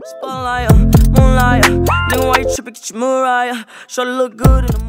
Spotlight, moonlight, nigga, why you trippin'? Get your Mariah. Shorty look good in the